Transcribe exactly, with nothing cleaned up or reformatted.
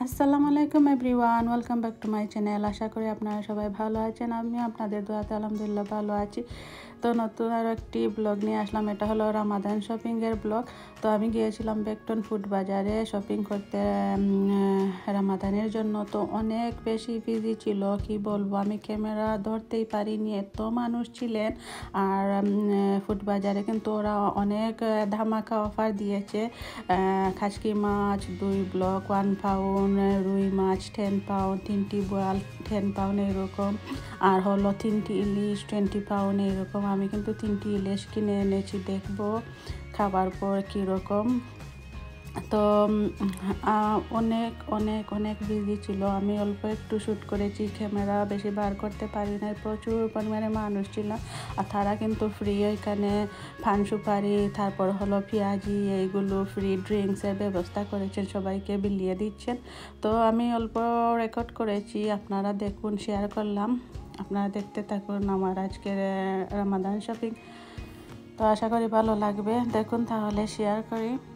আসসালামু আলাইকুম everyone, welcome back to my channel. আশা করি আপনারা সবাই ভালো আছেন। আমি আপনাদের দোয়াতে আলহামদুলিল্লাহ ভালো আছি। তো নতুন আর একটি ব্লগ নিয়ে আসলাম। এটা হলো রামাদান শপিংয়ের ব্লগ। তো আমি গিয়েছিলাম বেকটন ফুড বাজারে শপিং করতে রামাদানের জন্য। তো অনেক বেশি বিজি ছিল, কি বলবো, আমি ক্যামেরা ধরতেই পারিনি, এত মানুষ ছিলেন। আর ফুড বাজারে কিন্তু ওরা অনেক ধামাকা অফার দিয়েছে। খাসকি মাছ দুই ব্লক ওয়ান পাউন্ড, রুই মাছ টেন পাউন্ড, তিনটি বোয়াল টেন পাউন্ড এরকম, আর হলো তিনটি ইলিশ টোয়েন্টি পাউন্ড এরকম। আমি কিন্তু তিনটি ইলিশ কিনে এনেছি, দেখবো খাবার পর কীরকম। তো অনেক অনেক অনেক বিজি ছিল। আমি অল্প একটু শ্যুট করেছি, ক্যামেরা বেশি বার করতে পারি না, প্রচুর পরিমাণে মানুষ ছিল। আর তারা কিন্তু ফ্রি ওইখানে পান সুপারি, তারপর হলো পেঁয়াজি, এইগুলো ফ্রি ড্রিঙ্কসের ব্যবস্থা করেছেন, সবাইকে বিলিয়ে দিচ্ছেন। তো আমি অল্প রেকর্ড করেছি, আপনারা দেখুন, শেয়ার করলাম, আপনারা দেখতে থাকুন আমার আজকের রামাদান শপিং। তো আশা করি ভালো লাগবে, দেখুন তাহলে শেয়ার করি।